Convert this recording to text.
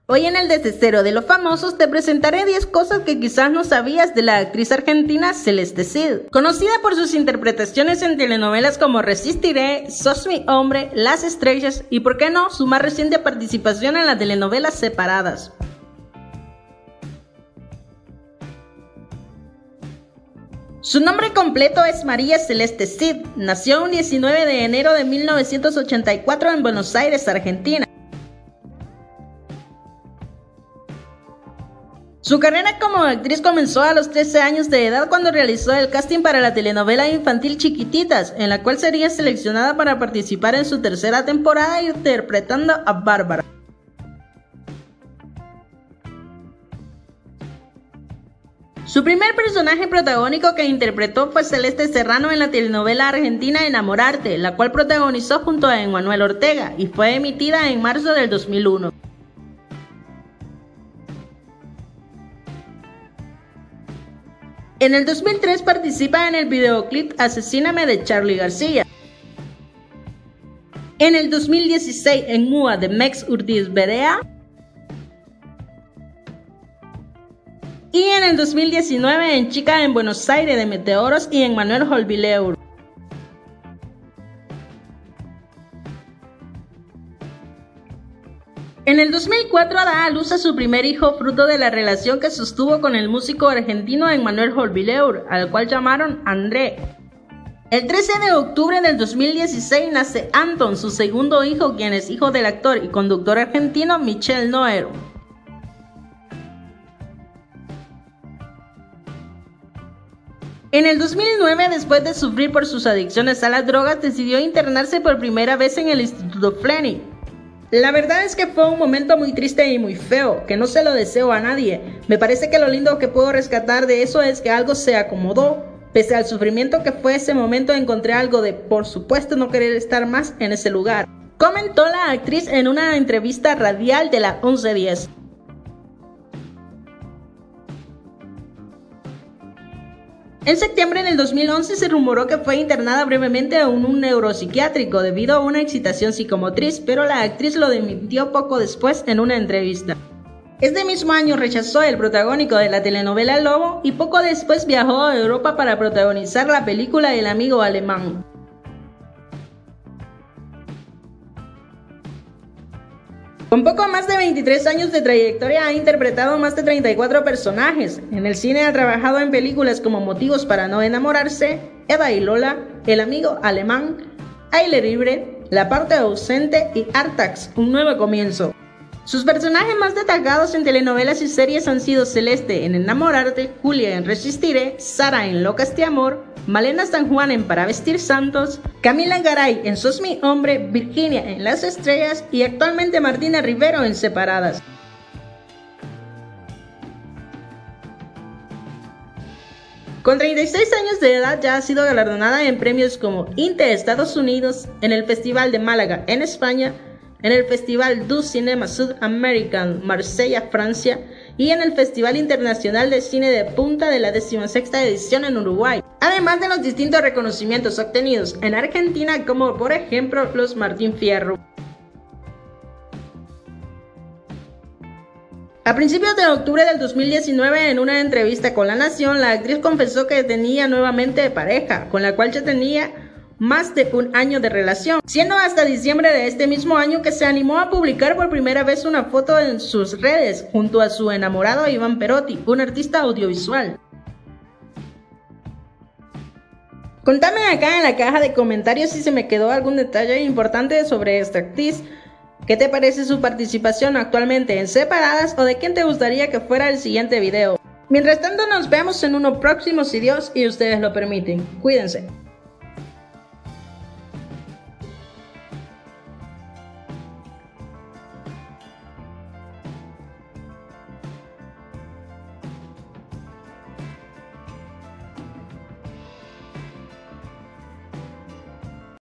Hoy en el Desde Cero de los Famosos te presentaré 10 cosas que quizás no sabías de la actriz argentina Celeste Cid. Conocida por sus interpretaciones en telenovelas como Resistiré, Sos mi hombre, Las Estrellas y, por qué no, su más reciente participación en la telenovela Separadas. Su nombre completo es María Celeste Cid. Nació un 19 de enero de 1984 en Buenos Aires, Argentina. Su carrera como actriz comenzó a los 13 años de edad cuando realizó el casting para la telenovela infantil Chiquititas, en la cual sería seleccionada para participar en su tercera temporada interpretando a Bárbara. Su primer personaje protagónico que interpretó fue Celeste Serrano en la telenovela argentina Enamorarte, la cual protagonizó junto a Emmanuel Ortega y fue emitida en marzo del 2001. En el 2003 participa en el videoclip Asesíname de Charly García. En el 2016 en Mua de Mex Urdiz Berea. Y en el 2019 en Chica en Buenos Aires de Meteoros y en Manuel Holvileur. En el 2004 da a luz a su primer hijo fruto de la relación que sostuvo con el músico argentino Emmanuel Holvileur, al cual llamaron André. El 13 de octubre del 2016 nace Anton, su segundo hijo, quien es hijo del actor y conductor argentino Michel Noero. En el 2009, después de sufrir por sus adicciones a las drogas, decidió internarse por primera vez en el Instituto Fleming. La verdad es que fue un momento muy triste y muy feo, que no se lo deseo a nadie. Me parece que lo lindo que puedo rescatar de eso es que algo se acomodó. Pese al sufrimiento que fue ese momento, encontré algo de, por supuesto, no querer estar más en ese lugar, comentó la actriz en una entrevista radial de la 1110. En septiembre del 2011 se rumoró que fue internada brevemente en un neuropsiquiátrico debido a una excitación psicomotriz, pero la actriz lo desmintió poco después en una entrevista. Este mismo año rechazó el protagónico de la telenovela Lobo y poco después viajó a Europa para protagonizar la película El amigo alemán. Con poco más de 23 años de trayectoria ha interpretado más de 34 personajes. En el cine ha trabajado en películas como Motivos para no enamorarse, Eva y Lola, El amigo alemán, Aire libre, La parte ausente y Artax, un nuevo comienzo. Sus personajes más destacados en telenovelas y series han sido Celeste en Enamorarte, Julia en Resistiré, Sara en Locas de Amor, Malena San Juan en Para vestir santos, Camila Garay en Sos mi hombre, Virginia en Las Estrellas y actualmente Martina Rivero en Separadas. Con 36 años de edad ya ha sido galardonada en premios como INTE Estados Unidos, en el Festival de Málaga en España, en el Festival du Cinéma Sud-Américain Marsella, Francia, y en el Festival Internacional de Cine de Punta de la 16ª edición en Uruguay, además de los distintos reconocimientos obtenidos en Argentina, como por ejemplo los Martín Fierro. A principios de octubre del 2019, en una entrevista con La Nación, la actriz confesó que tenía nuevamente pareja, con la cual ya tenía más de un año de relación, siendo hasta diciembre de este mismo año que se animó a publicar por primera vez una foto en sus redes junto a su enamorado Iván Perotti, un artista audiovisual. Contame acá en la caja de comentarios si se me quedó algún detalle importante sobre esta actriz. ¿Qué te parece su participación actualmente en Separadas o de quién te gustaría que fuera el siguiente video? Mientras tanto nos vemos en uno próximo si Dios y ustedes lo permiten. Cuídense.